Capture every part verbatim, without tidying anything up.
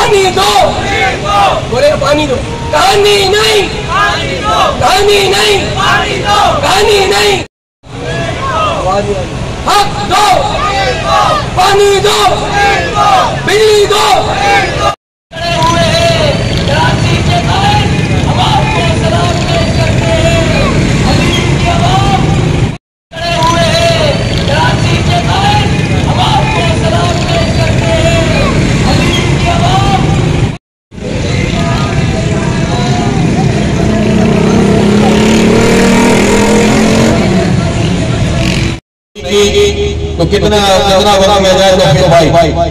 पानी दो, बोले पानी दो। कहानी नहीं, कहानी नहीं, कहानी नहीं। हक दो, पानी दो, बिजली दो। तो कितना कितना वक्त मिल जाए तो फिर भाई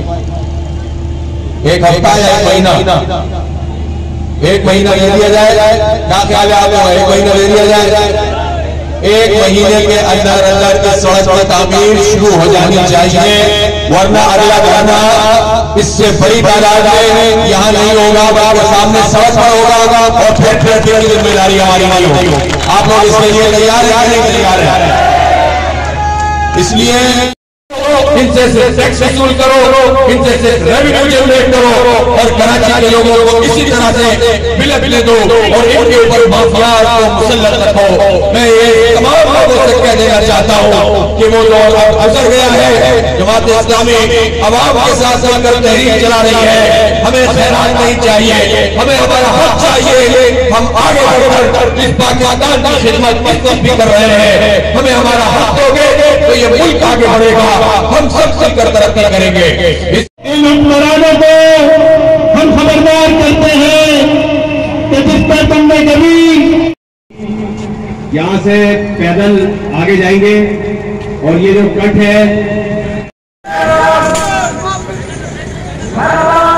एक हफ्ता या एक महीना एक महीना ले लिया जाए। क्या ख्याल है आपको? एक महीना ले लिया जाए। एक महीने के अंदर अंदर की सड़क की तामीर शुरू हो जानी चाहिए, वरना अगला महीना इससे बड़ी तादाद में यहाँ नहीं होगा, बल्कि सामने सड़क पर होगा और फिर फिर की जिम्मेदारी हमारी नहीं होगी। आप लोग इसके लिए तैयार है? तैयार है। इसलिए इनसे से टैक्स वसूल करो, इनसे से रेवेन्यू जनरेट करो और कराची के लोगों को इसी तरह से बिले बिले दो और इनके ऊपर माफिया को मुसल्लत रखो। मैं ये तमाम लोगों से कह देना चाहता हूँ कि वो दौर अब गुजर गया है। जमात इस्लामी अवाम के साथ मिलकर तहरीक चला रही है। हमें खैरात नहीं चाहिए, हमें हमारा हक चाहिए। हम आगे बढ़कर इस पाकिस्तान की खिदमत इस वक्त भी कर रहे हैं। हमें हमारा हक दोगे तो ये मुल्क आगे बढ़ेगा, हम सब मिलकर तरक्की करेंगे। इन हुक्मरानों को हम खबरदार करते हैं कि जिस पर तुमने कभी यहाँ से पैदल आगे जाएंगे और ये जो कट है